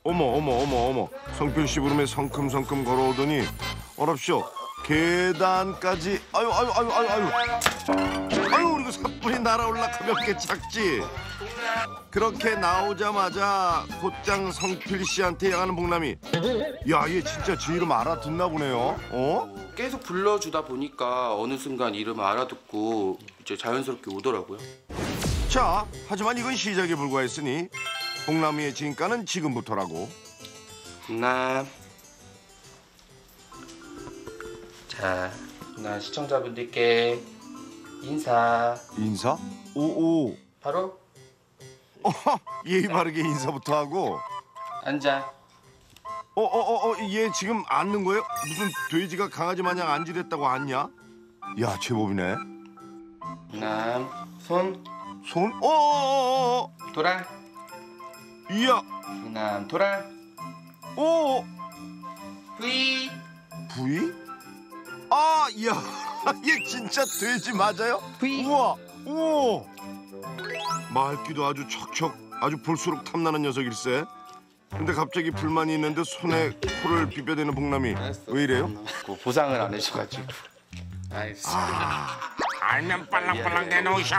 어머. 성필 씨 부름에 성큼성큼 걸어오더니 어랍쇼 계단까지 아유 그리고 사뿐히 날아올라 가볍게 착지. 그렇게 나오자마자 곧장 성필 씨한테 향하는 복남이 야, 얘 진짜 제 이름 알아듣나 보네요. 계속 불러주다 보니까 어느 순간 이름을 알아듣고 이제 자연스럽게 오더라고요. 자, 하지만 이건 시작에 불과했으니 복남이의 진가는 지금부터라고. 복남. 자, 나 시청자분들께 인사. 인사? 오. 바로 예의 바르게 인사부터 하고. 앉아. 얘 지금 앉는 거예요? 무슨 돼지가 강아지 마냥 앉으랬다고 앉냐? 야, 제법이네. 복남. 손. 손? 돌아. 이야. 복남 돌아. V. 부위? 아, 이야. 얘 진짜 돼지 맞아요? V. 우와. 오. 맑기도 아주 척척 아주 볼수록 탐나는 녀석일세. 근데 갑자기 불만이 있는데 손에 코를 비벼대는 복남이 왜 이래요? 보상을 안 해줘가지고. 알면 빨랑빨랑 내놓으셔.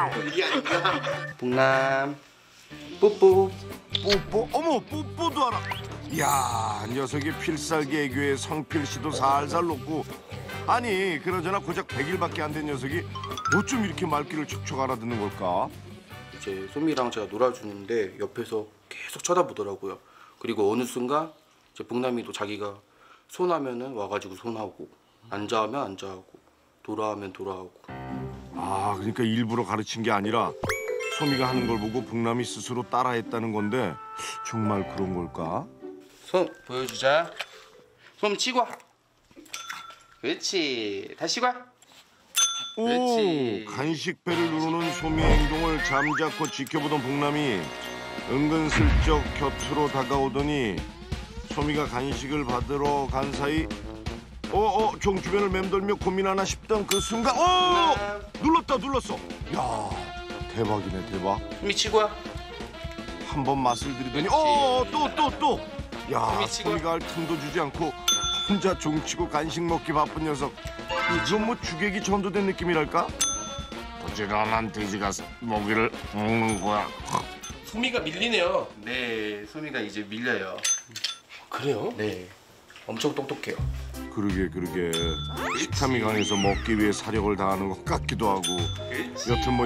복남. 뽀뽀. 뽀뽀? 어머, 뽀뽀도 알아. 이야, 녀석이 필살기 애교에 성필 씨도 살살 녹고. 아니, 그러잖아 고작 100일밖에 안 된 녀석이 어쩜 이렇게 말귀를 척척 알아듣는 걸까? 이제 소미랑 제가 놀아주는데 옆에서 계속 쳐다보더라고요. 그리고 어느 순간 이제 복남이도 자기가 손하면은 와가지고 손하고, 앉아하면 앉아하고, 돌아하면 돌아하고. 아, 그러니까 일부러 가르친 게 아니라 소미가 하는 걸 보고 복남이 스스로 따라했다는 건데 정말 그런 걸까? 손 보여주자. 손 치고 와. 그렇지. 다시 와. 오, 그렇지. 간식배를 누르는 소미의 행동을 잠자코 지켜보던 복남이 은근슬쩍 곁으로 다가오더니 소미가 간식을 받으러 간 사이 종 주변을 맴돌며 고민하나 싶던 그 순간 눌렀어. 야, 대박이네, 대박. 소미 치고 와. 한 번 맛을 들이더니 또 야, 소미가 할 틈도 주지 않고 혼자 종치고 간식 먹기 바쁜 녀석. 이건 뭐 주객이 전도된 느낌이랄까? 부지런한 돼지가 먹이를 먹는 거야. 소미가 밀리네요. 네, 소미가 이제 밀려요. 그래요? 네, 엄청 똑똑해요. 그러게 식탐이 강해서 먹기 위해 사력을 다하는 것 같기도 하고. 여튼 뭐